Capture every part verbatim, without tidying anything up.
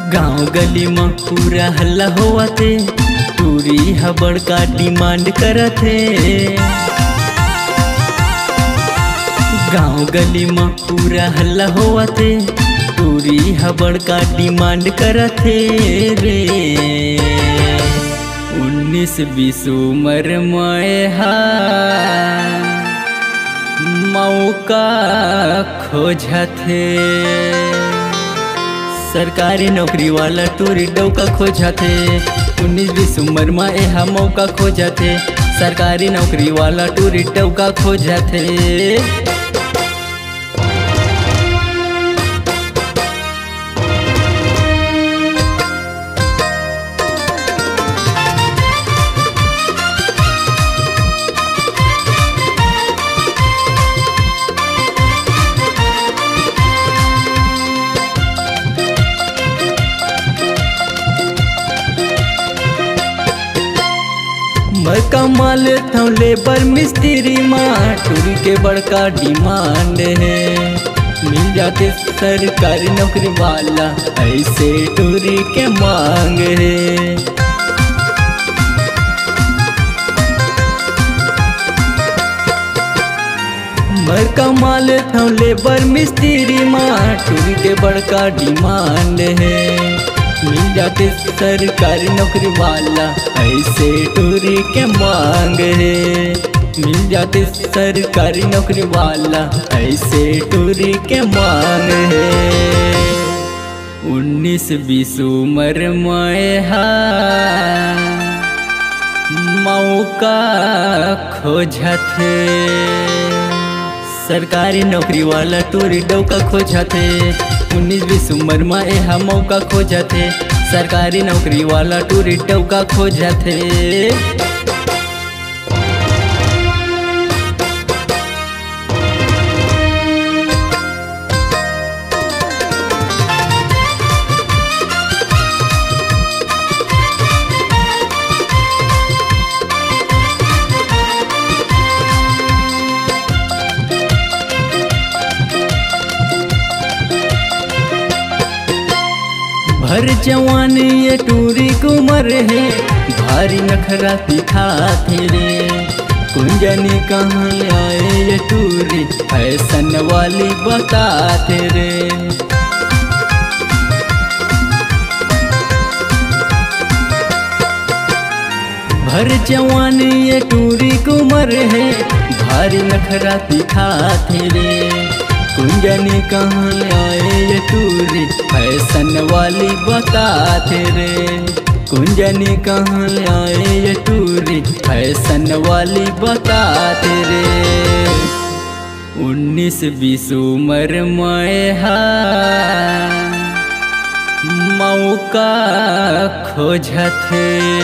गाँव गली में पूरा हल्ला होवते, टूरी ह बड़का डिमांड करथे। गाँव गली में पूरा हल्ला होवते, टूरी ह बड़का डिमांड करथे रे। उन्नीस बीस उम्र में हा मौका खोजथे, सरकारी नौकरी वाला टूरी डौका खोजथे। उन्नीस बीस उम्र में यह मौका खोजथे, सरकारी नौकरी वाला टूरी डौका खोजथे। मैं कमा लेता हूँ लेबर मिस्त्री माँ, टूरी के बड़का डिमांड है। मिल जाते सरकारी नौकरी वाला, ऐसे टूरी के मांग है। मैं कमा लेता हूँ लेबर मिस्त्री माँ, टूरी के बड़का डिमांड है। मिल जाते सरकारी नौकरी वाला, ऐसे टूरी के मांग है। मिल जाते सरकारी नौकरी वाला, ऐसे टूरी के मांग है। उन्नीस बीस उम्र में हा मौका खोजथे, सरकारी नौकरी वाला टूरी डौका खोजथे। उन्नीस बीस उम्र में यह मौका खोजथे, सरकारी नौकरी वाला टूरी डौका खोजथे। भर जवान ये टूरी कुमर है, भारी नखरा दिखाते रे। कुंजनी कहाँ आए ये टूरी, फैशन वाली बताते रे। भर जवान ये टूरी कुमर है, भारी नखरा दिखाते रे। कुंजनी कहाँ आए ये टूरी, फैशन वाली बताते रे। कुंजनी कहाँ आए ये टूरी, फैशन वाली बताते रे। उन्नीस बीस उम्र में हा मौका खोजथे,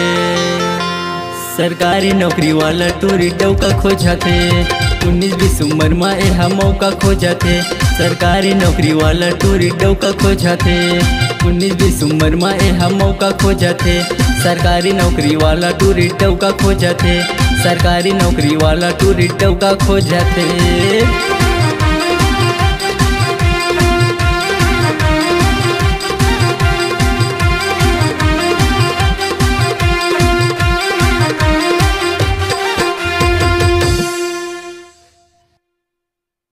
सरकारी नौकरी वाला टूरी डौका खोजथे। उन्नीस बीस उम्र में यह मौका खोजथे, सरकारी नौकरी वाला टूरी डौका खोजथे। उन्नीस बीस उम्र में यह मौका खोजथे, सरकारी नौकरी वाला टूरी डौका खोजथे। सरकारी नौकरी वाला टूरी डौका खोजथे।